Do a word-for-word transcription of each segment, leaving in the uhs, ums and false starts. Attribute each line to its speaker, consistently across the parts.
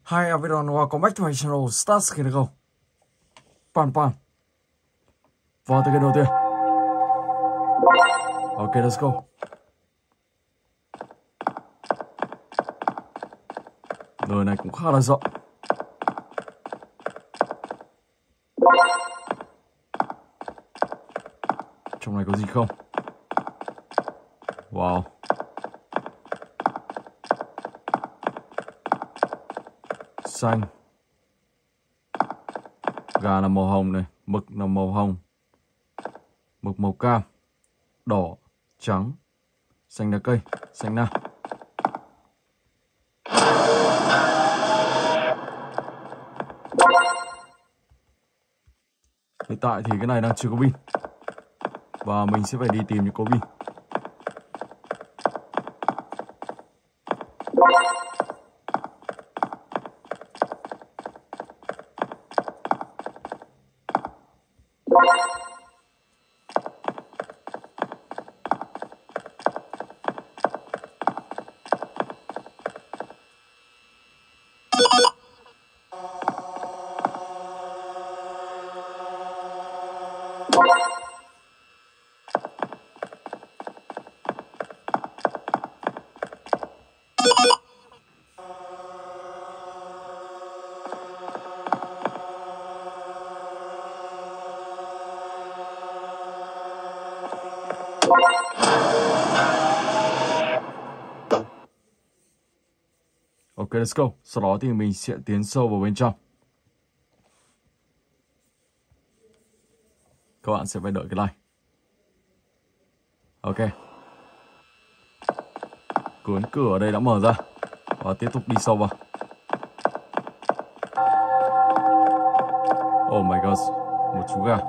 Speaker 1: Hi everyone, welcome back to my channel Stars Kid Go. Pan pan. Vào từ cái đầu tiên. Ok, let's go. Nơi này cũng khá là rộng. Trong này có gì không? Wow. Xanh. Gà là màu hồng này, mực là màu hồng. Mực màu cam, đỏ, trắng, xanh lá cây, xanh na. Hiện tại thì cái này đang chưa có pin. Và mình sẽ phải đi tìm những có pin. Ok, let's go. Sau đó thì mình sẽ tiến sâu vào bên trong. Các bạn sẽ phải đợi cái này. Ok. Cuốn cửa ở đây đã mở ra. Và tiếp tục đi sâu vào. Oh my god. Một chú gà.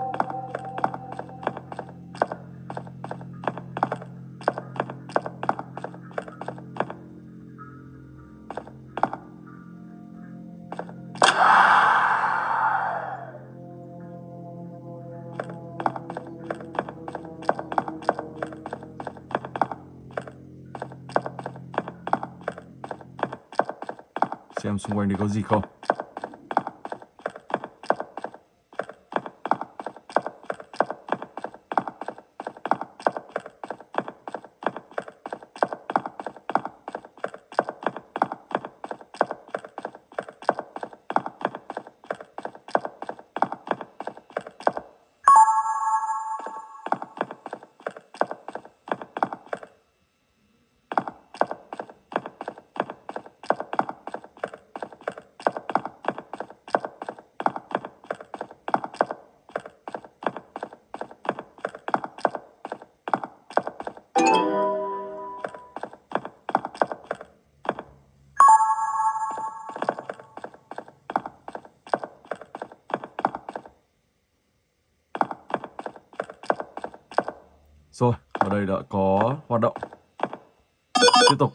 Speaker 1: Xem xung quanh đây có gì không. Rồi, ở đây đã có hoạt động. Tiếp tục.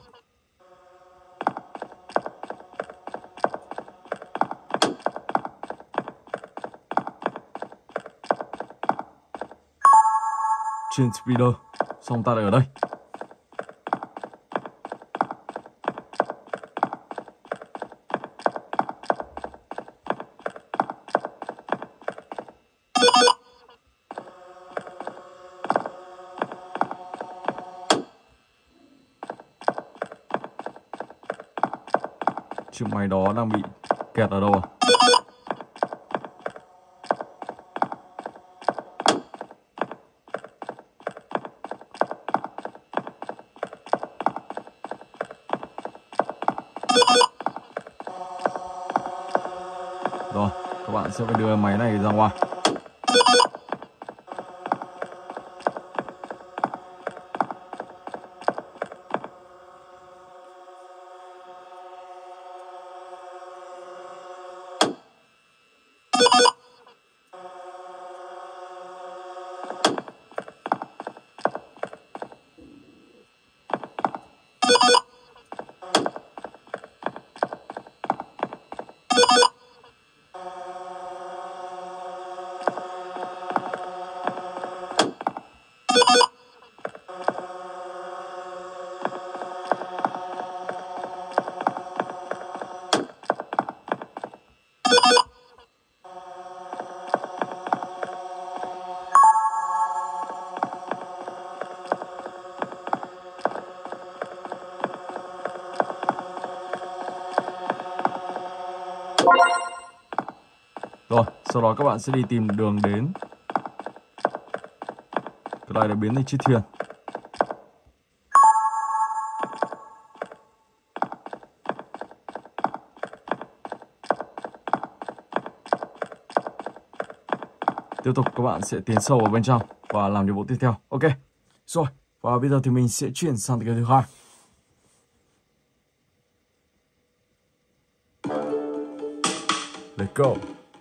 Speaker 1: Trên speeder. Xong ta lại ở đây. Chiếc máy đó đang bị kẹt ở đâu à? Rồi, các bạn sẽ phải đưa máy này ra ngoài. Rồi, sau đó các bạn sẽ đi tìm đường đến. Cái này đã biến thành chiếc thuyền. Tiếp tục các bạn sẽ tiến sâu vào bên trong và làm nhiệm vụ tiếp theo. Ok. Rồi, và bây giờ thì mình sẽ chuyển sang cái thứ hai. Let's go.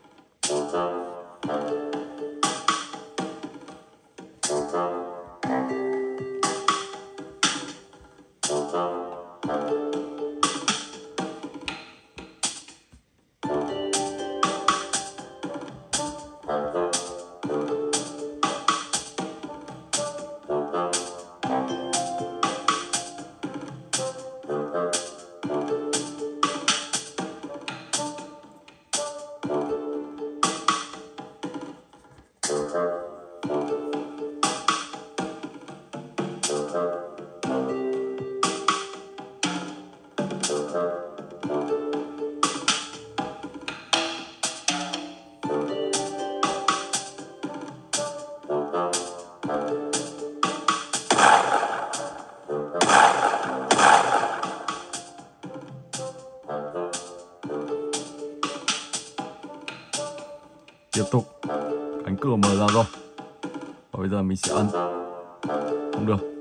Speaker 1: Tiếp tục, cánh cửa mở ra rồi. Và bây giờ mình sẽ ấn. Không được.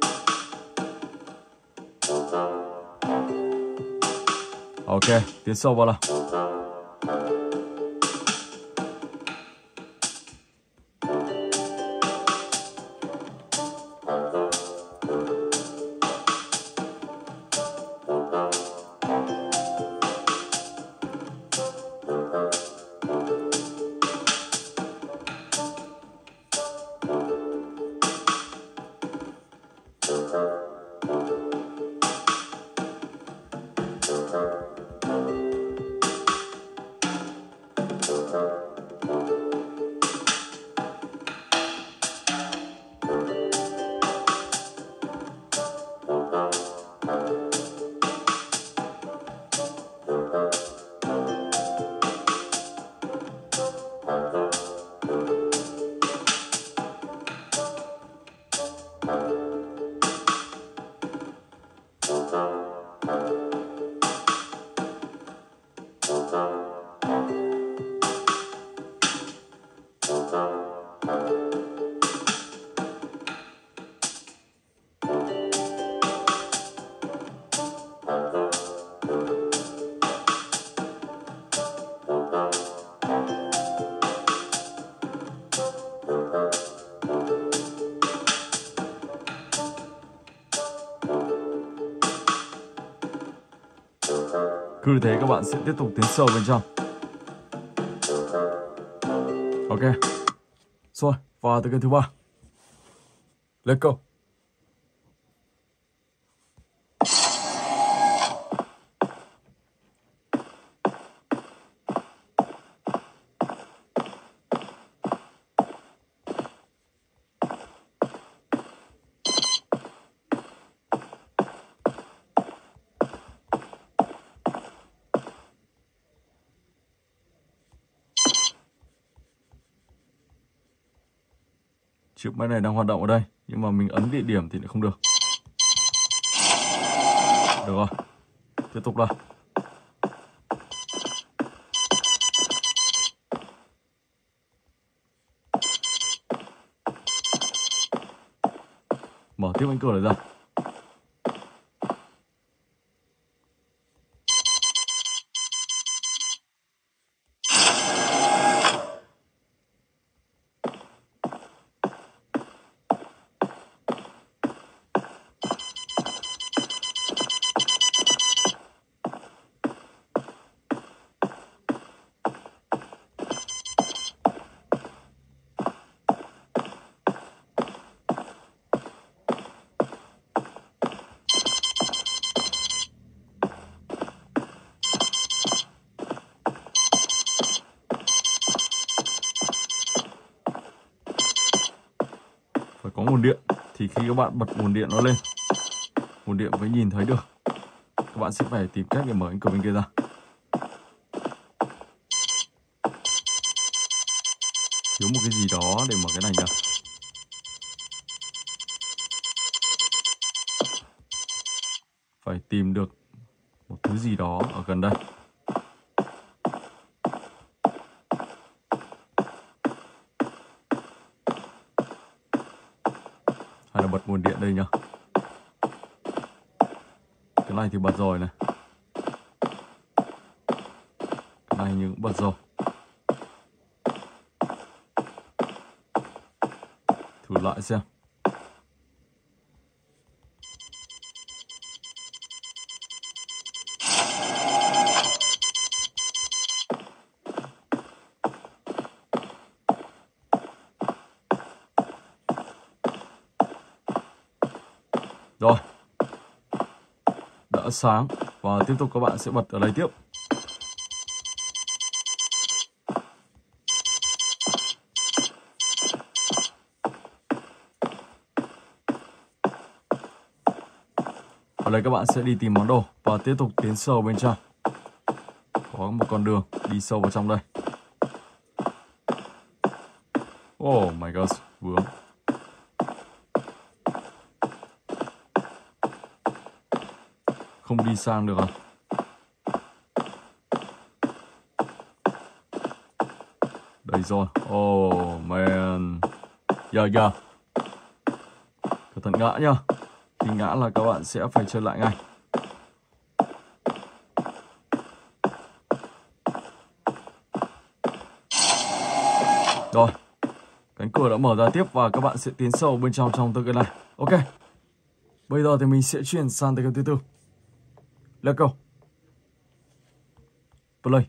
Speaker 1: Ok, tiến sâu vào nào. Cứ thế các bạn sẽ tiếp tục tiến sâu bên trong. Ok. Rồi, và từ cái thứ ba. Let's go. Chiếc máy này đang hoạt động ở đây, nhưng mà mình ấn địa điểm thì lại không được. Được rồi. Tiếp tục nào. Mở tiếp cánh cửa này ra. Phải có nguồn điện, thì khi các bạn bật nguồn điện nó lên, nguồn điện mới nhìn thấy được. Các bạn sẽ phải tìm cách để mở cánh cửa bên kia ra. Thiếu một cái gì đó để mở cái này nhỉ? Phải tìm được một thứ gì đó ở gần đây. Hay là bật nguồn điện đây nhỉ? Cái này thì bật rồi này. Cái này nhưng cũng bật rồi. Thử lại xem. Rồi. Đã sáng. Và tiếp tục các bạn sẽ bật ở đây tiếp. Ở đây các bạn sẽ đi tìm món đồ và tiếp tục tiến sâu bên trong. Có một con đường đi sâu vào trong đây. Oh my god, vướng. Không đi sang được à? Đây rồi. Oh man. Giờ giờ. Cẩn thận ngã nhá. Khi ngã là các bạn sẽ phải chơi lại ngay. Rồi. Cánh cửa đã mở ra tiếp và các bạn sẽ tiến sâu bên trong trong tựa game này. Ok. Bây giờ thì mình sẽ chuyển sang tựa game thứ tư. Let's go. Play.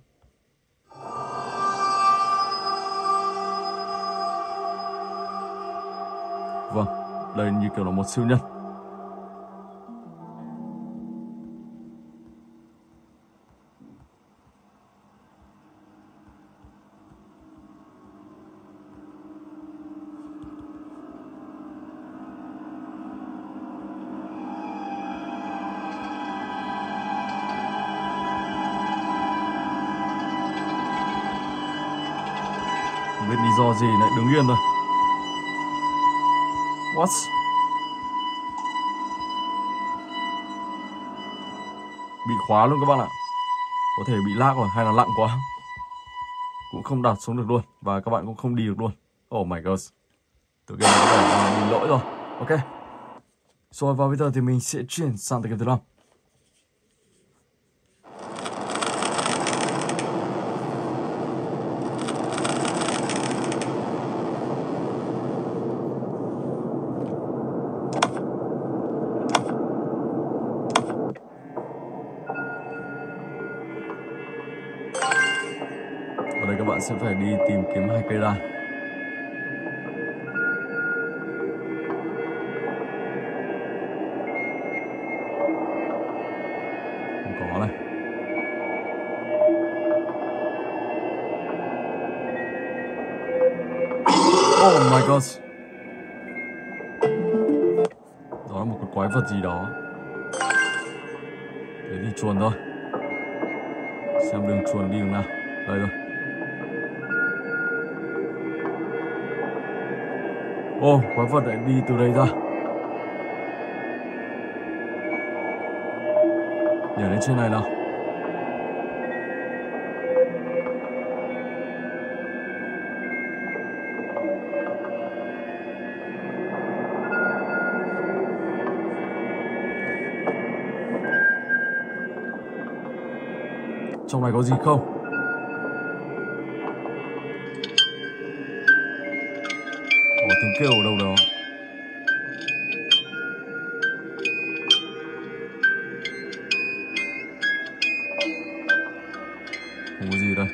Speaker 1: Vâng, đây như kiểu là một siêu nhân. Không biết lý do gì lại đứng yên rồi. What? Bị khóa luôn các bạn ạ. Có thể bị lag rồi hay là lặng quá. Cũng không đặt xuống được luôn. Và các bạn cũng không đi được luôn. Oh my god. Tựa game này có vẻ bị lỗi rồi. Ok. Rồi và bây giờ thì mình sẽ chuyển sang tựa game thứ năm. Ở đây các bạn sẽ phải đi tìm kiếm hai cây đàn. Không có này. Oh my god. Đó là một cái quái vật gì đó. Để đi chuồn thôi. Xem đường chuồn đi đường nào. Đây rồi. Ô, oh, quái vật lại đi từ đây ra. Nhảy lên trên này nào. Trong này có gì không? Có tiếng kêu ở đâu đó. Không có gì đây.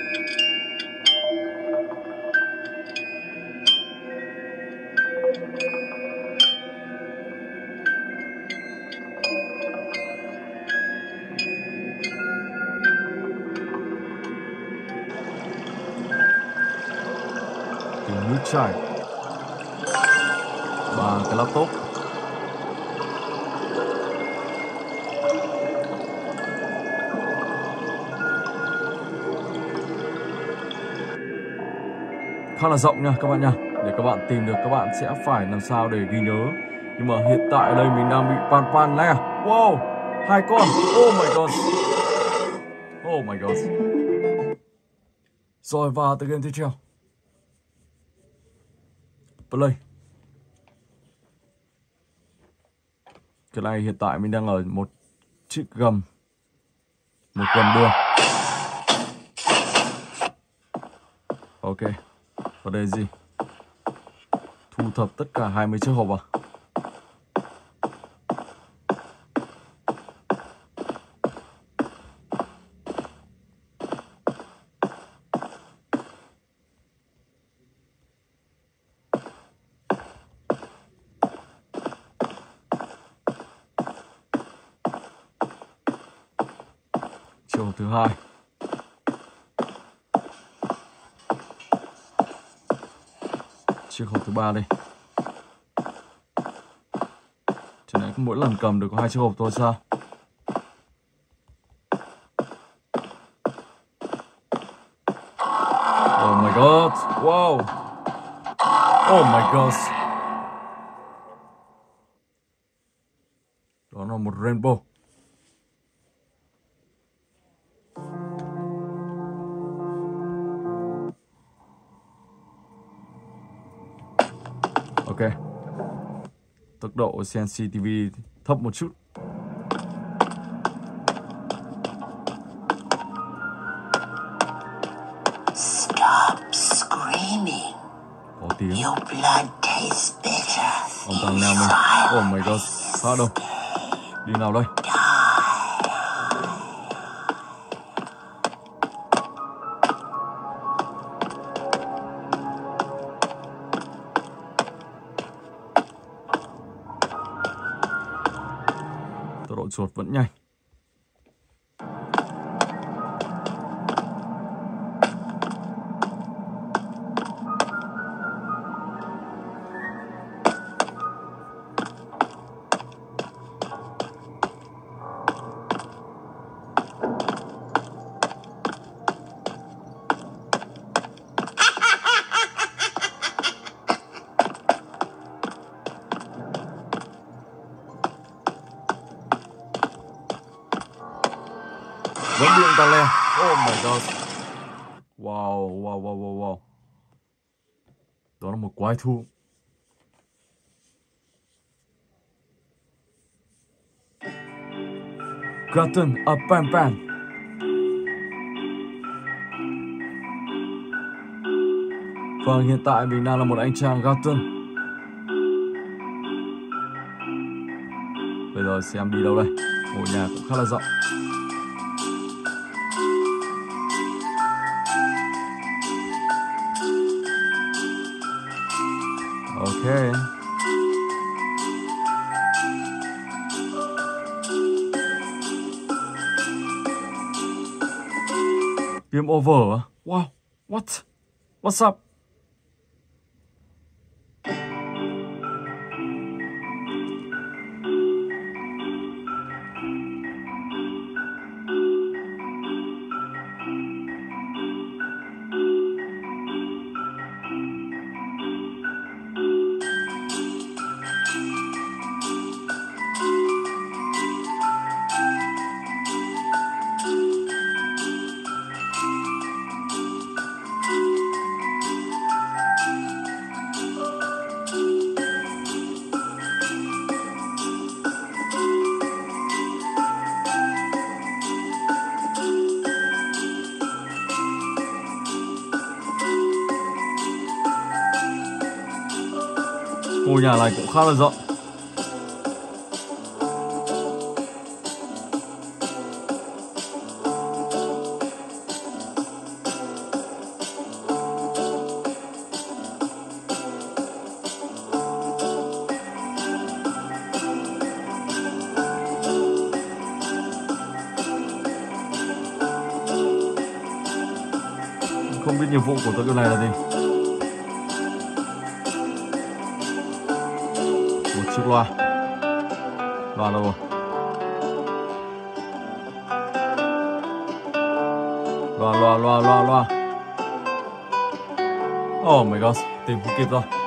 Speaker 1: Tiếng nước chảy. Và cái laptop. khá là rộng nha các bạn nha. Để các bạn tìm được các bạn sẽ phải làm sao để ghi nhớ. Nhưng mà hiện tại ở đây mình đang bị pan pan nè. Wow, hai con. Oh my god. Oh my god. Rồi vào tới game tiếp theo. Play. Cái này hiện tại mình đang ở một chiếc gầm. Một gầm đường. Ok. Và đây gì? Thu thập tất cả hai mươi chiếc hộp à? Chiếc hộp thứ hai. Chiếc hộp thứ ba đây. Chỉ nãy mỗi lần cầm được có hai chiếc hộp thôi sao? Oh my god. Wow. Oh my god. Đó là một rainbow. Ok. Tốc độ xê en xê ti vi thấp một chút.
Speaker 2: Stop screaming.
Speaker 1: Có tiếng.
Speaker 2: Your blood tastes bitter.
Speaker 1: Ông thằng nào mình. Oh my god. Phát đâu? Đi nào đây? Tốc độ chuột vẫn nhanh. Vẫn điện ta le. Oh my god. Wow, wow, wow, wow, wow. Đó là một quái thú. Garden of Pan Pan. Vâng, hiện tại mình đang là một anh chàng Garden. Bây giờ xem đi đâu đây. Ngôi nhà cũng khá là rộng. Ok. Game over à? Wow. What? What's up? Ngôi nhà này cũng khá là rộng. Không biết nhiệm vụ của tôi cái này là gì. Một chiếc loa. Loa đâu rồi? Loa loa loa loa loa. Oh my god, tìm không kịp rồi.